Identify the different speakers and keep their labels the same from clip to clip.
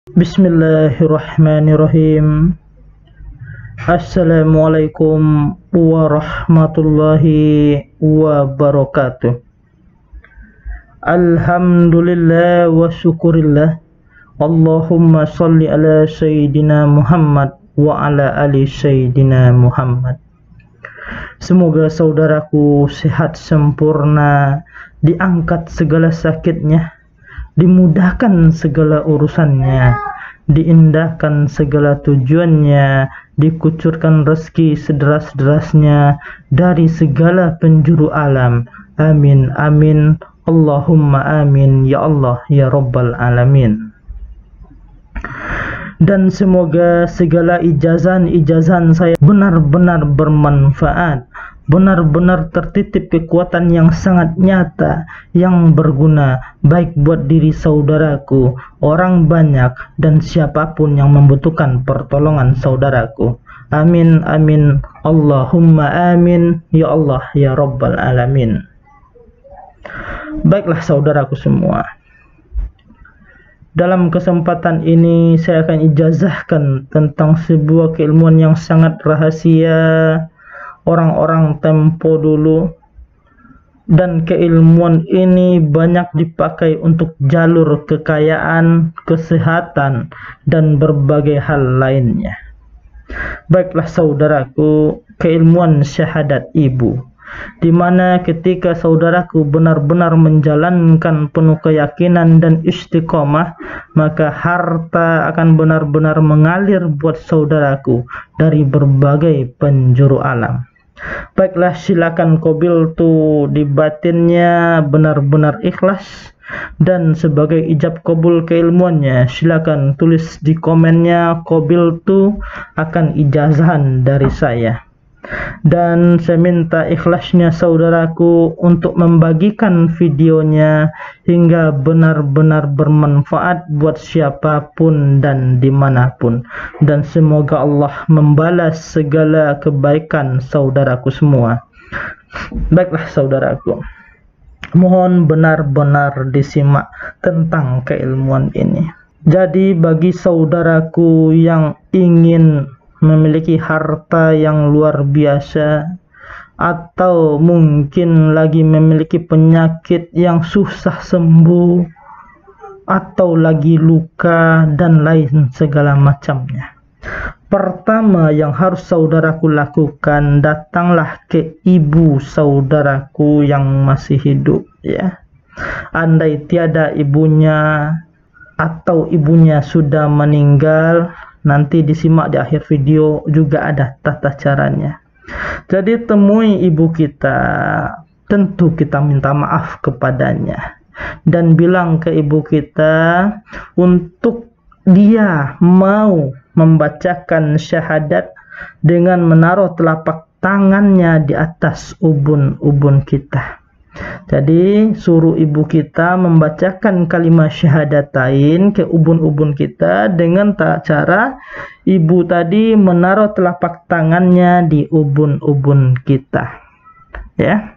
Speaker 1: Bismillahirrahmanirrahim. Assalamualaikum warahmatullahi wabarakatuh. Alhamdulillah wa syukurillah. Allahumma salli ala Sayyidina Muhammad wa ala ali Sayyidina Muhammad. Semoga saudaraku sehat sempurna, diangkat segala sakitnya, dimudahkan segala urusannya, diindahkan segala tujuannya, dikucurkan rezeki sederas-derasnya dari segala penjuru alam. Amin amin Allahumma amin ya Allah ya Rabbal alamin. Dan semoga segala ijazah-ijazah saya benar-benar bermanfaat, benar-benar tertitip kekuatan yang sangat nyata, yang berguna baik buat diri saudaraku, orang banyak, dan siapapun yang membutuhkan pertolongan saudaraku. Amin amin Allahumma amin ya Allah ya Rabbal alamin. Baiklah saudaraku semua, dalam kesempatan ini saya akan ijazahkan tentang sebuah keilmuan yang sangat rahasia orang-orang tempo dulu, dan keilmuan ini banyak dipakai untuk jalur kekayaan, kesehatan, dan berbagai hal lainnya. Baiklah saudaraku, keilmuan syahadat ibu, di mana ketika saudaraku benar-benar menjalankan penuh keyakinan dan istiqomah, maka harta akan benar-benar mengalir buat saudaraku dari berbagai penjuru alam. Baiklah, silakan qabil tu di batinnya benar-benar ikhlas, dan sebagai ijab qabul keilmuannya silakan tulis di komennya qabil tu akan ijazahan dari saya. Dan saya minta ikhlasnya saudaraku untuk membagikan videonya hingga benar-benar bermanfaat buat siapapun dan dimanapun, dan semoga Allah membalas segala kebaikan saudaraku semua. Baiklah saudaraku, mohon benar-benar disimak tentang keilmuan ini. Jadi bagi saudaraku yang ingin memiliki harta yang luar biasa, atau mungkin lagi memiliki penyakit yang susah sembuh, atau lagi luka dan lain segala macamnya, pertama yang harus saudaraku lakukan, datanglah ke ibu saudaraku yang masih hidup, ya. Andai tiada ibunya atau ibunya sudah meninggal, nanti disimak di akhir video juga ada tata caranya. Jadi temui ibu kita, tentu kita minta maaf kepadanya dan bilang ke ibu kita untuk dia mau membacakan syahadat dengan menaruh telapak tangannya di atas ubun-ubun kita. Jadi suruh ibu kita membacakan kalimat syahadatain ke ubun-ubun kita dengan cara ibu tadi menaruh telapak tangannya di ubun-ubun kita, ya.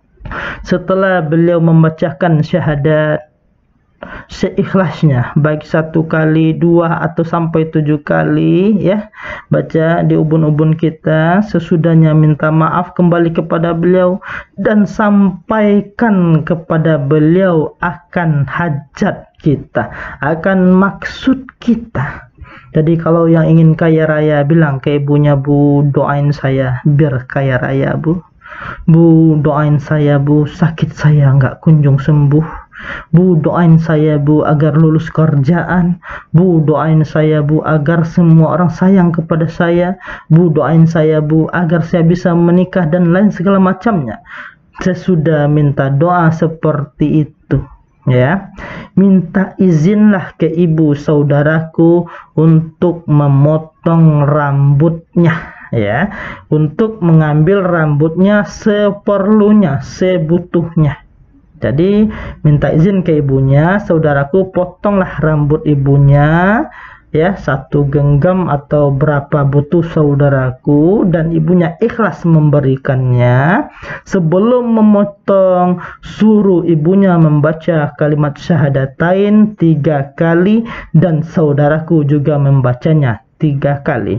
Speaker 1: Setelah beliau membacakan syahadat seikhlasnya, baik 1 kali, 2 atau sampai 7 kali, ya, baca di ubun-ubun kita. Sesudahnya minta maaf kembali kepada beliau dan sampaikan kepada beliau akan hajat kita, akan maksud kita. Jadi kalau yang ingin kaya raya, bilang ke ibunya, Bu, doain saya biar kaya raya, Bu. Bu, doain saya, Bu, sakit saya nggak kunjung sembuh. Bu, doain saya, Bu, agar lulus kerjaan. Bu, doain saya, Bu, agar semua orang sayang kepada saya. Bu, doain saya, Bu, agar saya bisa menikah dan lain segala macamnya. Sesudah minta doa seperti itu, ya, minta izinlah ke ibu saudaraku untuk memotong rambutnya, ya, untuk mengambil rambutnya seperlunya, sebutuhnya. Jadi minta izin ke ibunya, saudaraku potonglah rambut ibunya ya, 1 genggam atau berapa butuh saudaraku, dan ibunya ikhlas memberikannya. Sebelum memotong, suruh ibunya membaca kalimat syahadatain 3 kali, dan saudaraku juga membacanya 3 kali.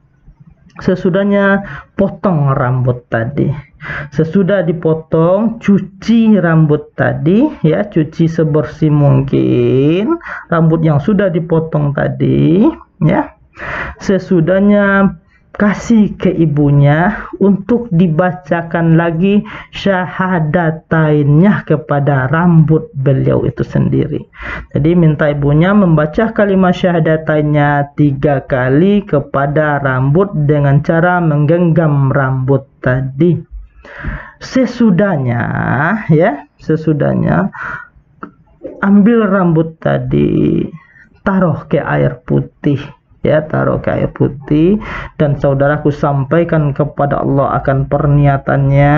Speaker 1: Sesudahnya potong rambut tadi. Sesudah dipotong, cuci rambut tadi, ya, cuci sebersih mungkin rambut yang sudah dipotong tadi, ya. Sesudahnya kasih ke ibunya untuk dibacakan lagi syahadatainnya kepada rambut beliau itu sendiri. Jadi minta ibunya membaca kalimat syahadatainnya 3 kali kepada rambut dengan cara menggenggam rambut tadi. Sesudahnya, ya, sesudahnya ambil rambut tadi, taruh ke air putih, ya, taruh ke air putih, dan saudaraku sampaikan kepada Allah akan perniatannya,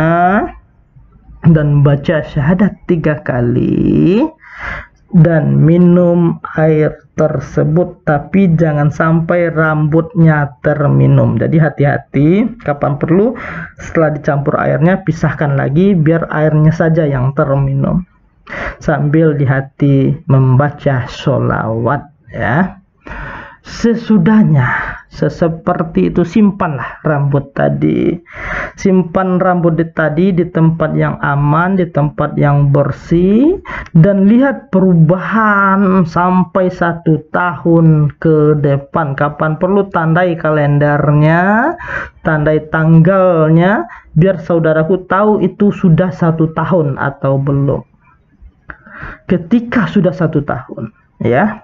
Speaker 1: dan baca syahadat 3 kali, dan minum air tersebut, tapi jangan sampai rambutnya terminum. Jadi hati-hati, kapan perlu setelah dicampur airnya pisahkan lagi biar airnya saja yang terminum, sambil di hati membaca sholawat, ya. Sesudahnya seperti itu, simpanlah rambut tadi. Simpan rambut tadi di tempat yang aman, di tempat yang bersih, dan lihat perubahan sampai 1 tahun ke depan. Kapan perlu tandai kalendernya, tandai tanggalnya, biar saudaraku tahu itu sudah 1 tahun atau belum. Ketika sudah 1 tahun, ya,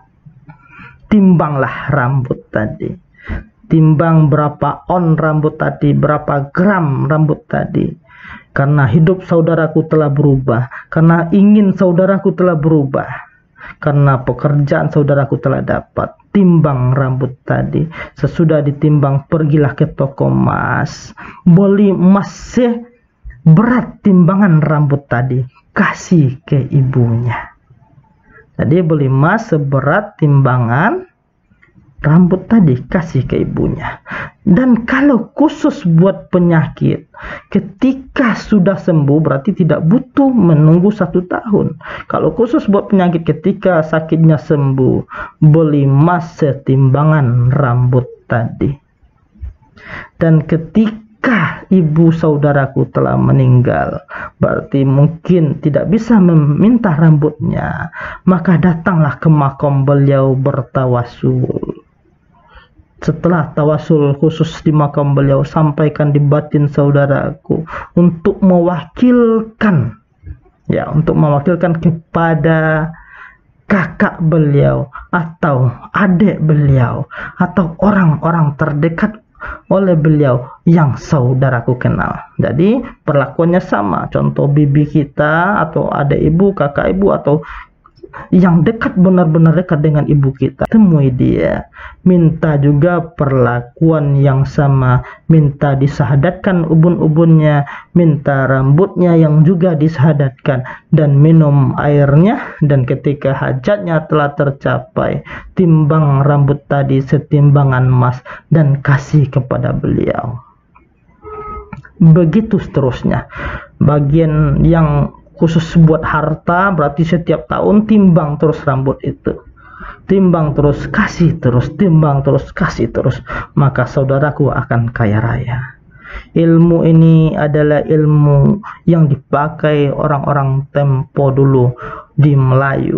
Speaker 1: timbanglah rambut tadi. Timbang berapa on rambut tadi, berapa gram rambut tadi. Karena hidup saudaraku telah berubah, karena ingin saudaraku telah berubah, karena pekerjaan saudaraku telah dapat. Timbang rambut tadi. Sesudah ditimbang, pergilah ke toko emas, beli emas berat timbangan rambut tadi, kasih ke ibunya. Jadi beli emas seberat timbangan rambut tadi, kasih ke ibunya. Dan kalau khusus buat penyakit, ketika sudah sembuh berarti tidak butuh menunggu 1 tahun. Kalau khusus buat penyakit, ketika sakitnya sembuh, beli emas setimbangan rambut tadi. Dan ketika ibu saudaraku telah meninggal, berarti mungkin tidak bisa meminta rambutnya, maka datanglah ke makam beliau bertawasul. Setelah tawasul khusus di makam beliau, sampaikan di batin saudaraku untuk mewakilkan, ya, untuk mewakilkan kepada kakak beliau atau adik beliau atau orang-orang terdekat oleh beliau yang saudaraku kenal. Jadi perlakuannya sama. Contoh bibi kita atau adik ibu, kakak ibu, atau yang dekat, benar-benar dekat dengan ibu kita, temui dia, minta juga perlakuan yang sama, minta disahadatkan ubun-ubunnya, minta rambutnya yang juga disahadatkan, dan minum airnya. Dan ketika hajatnya telah tercapai, timbang rambut tadi setimbangan emas dan kasih kepada beliau. Begitu seterusnya. Bagian yang khusus buat harta berarti setiap tahun timbang terus rambut itu, timbang terus, kasih terus, timbang terus, kasih terus, maka saudaraku akan kaya raya. Ilmu ini adalah ilmu yang dipakai orang-orang tempo dulu di Melayu.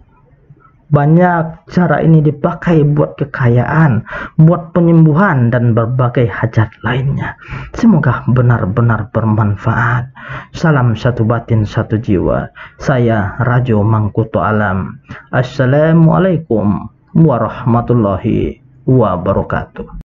Speaker 1: Banyak cara ini dipakai buat kekayaan, buat penyembuhan, dan berbagai hajat lainnya. Semoga benar-benar bermanfaat. Salam satu batin, satu jiwa. Saya Rajo Mangkuto Alam. Assalamualaikum warahmatullahi wabarakatuh.